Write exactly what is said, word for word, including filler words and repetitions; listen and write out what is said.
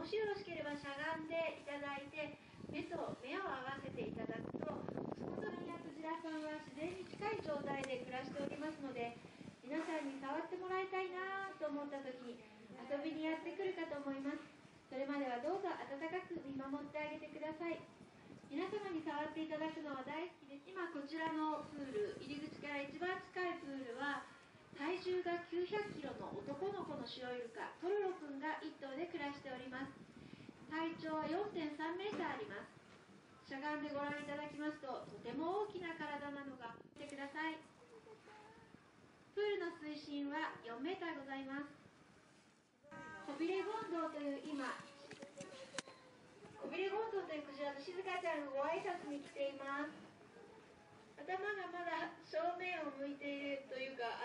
しよろしければしゃがんでいただいて、目と目を合わせていただくと、その鳥やクジラさんは自然に近い状態で暮らしておりますので、皆さんに触ってもらいたいなと思った時に遊びにやってくるかと思います。それまではどうぞ温かく見守ってあげてください。皆様に触っていただくのは大好きです。今こちらのプール、入り口から一番近いプールは体重がきゅうひゃくキロの男の子のシロイルカ、トロロくんがいっ頭で暮らしております。体長は よんてんさんメーターあります。しゃがんでご覧いただきますと、とても大きな体なのが見てください。プールの水深はよんメーターございます。コビレゴンドウという今、コビレゴンドウというクジラと静香ちゃんがご挨拶に来ています。頭がまだ正面を向いているというか、